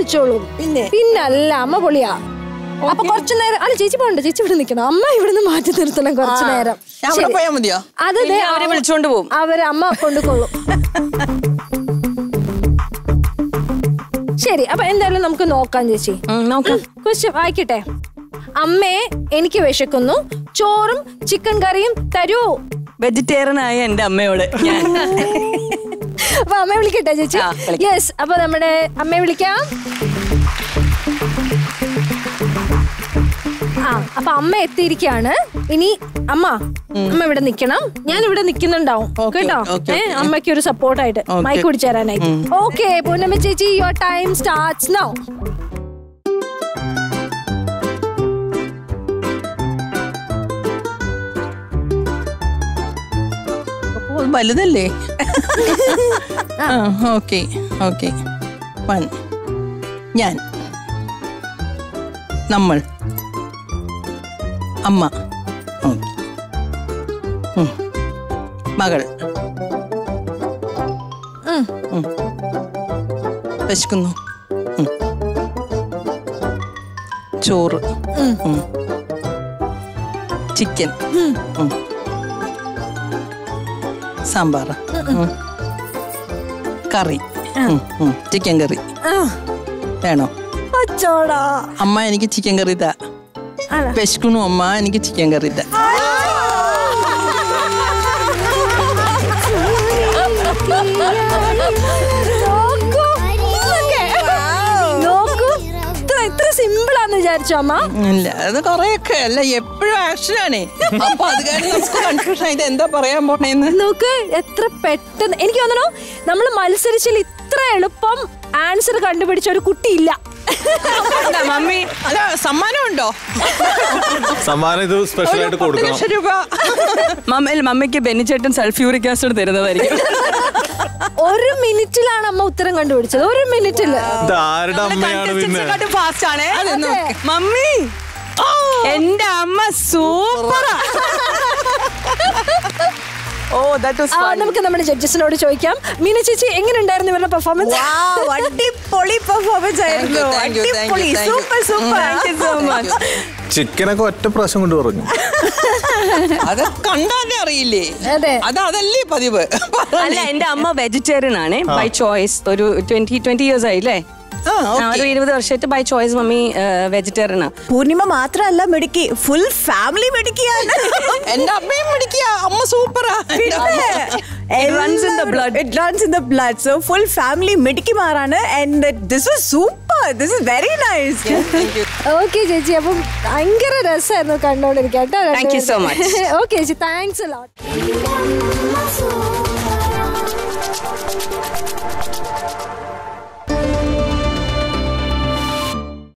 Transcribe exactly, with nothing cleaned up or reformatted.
കഴിച്ചോളും. പിന്നെ പിന്നല്ല അമ്മ പൊളിയാ. അപ്പൊ കുറച്ചു നേരം അല്ല ചേച്ചി പോകണ്ട, ചേച്ചി ഇവിടെ നിൽക്കണം. അമ്മ ഇവിടുന്ന് മാറ്റി നിർത്തണം കുറച്ചു നേരം. അത് അവരെ വിളിച്ചോണ്ട് പോകും, അവര് അമ്മ കൊണ്ടുകൊള്ളും. ശരി, അപ്പൊ എന്തായാലും നമുക്ക് നോക്കാം ചേച്ചി. ക്വസ്റ്റ്യൻ വായിക്കട്ടെ. അമ്മേ എനിക്ക് വിശക്കുന്നു, ചോറും ചിക്കൻ കറിയും തരൂ. വെജിറ്റേറിയൻ ആയ എന്റെ അമ്മയോട് അപ്പൊ അമ്മയെ വിളിക്കട്ടെ ചേച്ചി? യെസ്, അപ്പൊ നമ്മുടെ അമ്മയെ വിളിക്കാം. ആ അപ്പൊ അമ്മ എത്തിയിരിക്കാണ്. ഇനി അമ്മ അമ്മ ഇവിടെ നിക്കണം, ഞാൻ ഇവിടെ നിക്കുന്നുണ്ടാവും കേട്ടോ. ഏഹ് അമ്മയ്ക്ക് ഒരു സപ്പോർട്ടായിട്ട് മൈക്ക് പിടിച്ചു തരാനായിട്ട്. ഓക്കെ പൂർണ്ണമ ചേച്ചി, യുവർ ടൈം സ്റ്റാർട്ട്സ് നൗ. വലുതല്ലേ? Okay okay. വൺ, ഞാൻ, നമ്മൾ, അമ്മ, മകൾ, വിശക്കുന്നു, ചോറ്, ചിക്കൻ, സാമ്പാർ, കറി, ചിക്കൻ കറി വേണോ? അമ്മ എനിക്ക് ചിക്കൻ കറി താ. വിശക്കണു അമ്മ, എനിക്ക് ചിക്കൻ കറി താ. സിമ്പിളാന്ന് വിചാരിച്ചോ അമ്മ? ഇല്ല, അത് കൊറേയൊക്കെ അല്ല, എപ്പോഴും ആക്ഷനാണേ. അപ്പൊ അത് കാരണം നമുക്ക് കൺഫ്യൂഷൻ ആയത് എന്താ പറയാൻ പോണേന്ന്. നോക്ക് എത്ര പെട്ടെന്ന്. എനിക്ക് തോന്നണു നമ്മള് മത്സരിച്ചാൽ ഇത്ര എളുപ്പം ആൻസർ കണ്ടുപിടിച്ച ഒരു കുട്ടിയില്ല. മമ്മി അല്ല, സമ്മാനം ഉണ്ടോ? സമ്മാനം ഇത് സ്പെഷ്യൽ ആയിട്ട് കൊടുക്കണം. മമ്മിക്ക് ബെന്നിച്ചേട്ടൻ സൾഫ്യൂറിക് ആസിഡ് തരുന്നതായിരിക്കും. ഒരു മിനിറ്റിലാണ് അമ്മ ഉത്തരം കണ്ടുപിടിച്ചത്. ഒരു മിനിറ്റില്. ഫാസ്റ്റ് ആണ് മമ്മി. എന്റെ അമ്മ സൂപ്പറാ. നമുക്ക് നമ്മുടെ ജഡ്ജസിനോട് ചോദിക്കാം. മീന ചേച്ചി എങ്ങനെ ഉണ്ടായിരുന്നു ഇവരുടെ പെർഫോമൻസ്? അടിപൊളി പെർഫോമൻസ് ആയിരുന്നു. Super super. ചിക്കനൊക്കെ ഒറ്റ പ്രാവശ്യം കൊണ്ട് പറഞ്ഞു. അത് കണ്ടാലേ അറിയില്ലേ? അത് അതല്ലേ പതിവ്. അല്ല, എന്റെ അമ്മ വെജിറ്റേറിയൻ ആണ് ബൈ ചോയ്സ്. ഒരു ട്വന്റി ട്വന്റി ഇയേഴ്സ് ആയില്ലേ? ഒരു ഇരുപത് വർഷമായിട്ട് ബൈ ചോയ്സ് മമ്മി വെജിറ്റേറിയൻ ആണ്. പൂർണിമ മാത്രല്ല മിടുക്കി, ഫുൾ ഫാമിലി മിടുക്കിയാണ്. എന്റെ അമ്മയും മിടുക്കിയ, അമ്മ സൂപ്പറാ. It runs in the blood. It runs in the blood. So full family മിടുക്കിമാരാണ്. And this was super. This is very nice. Okay ചേച്ചി, അപ്പം ഭയങ്കര രസമായിരുന്നു കണ്ടോണ്ടിരിക്കാൻ കേട്ടോ. Thank you so much. Okay ചേച്ചി, താങ്ക്സ് എ ലോട്ട്.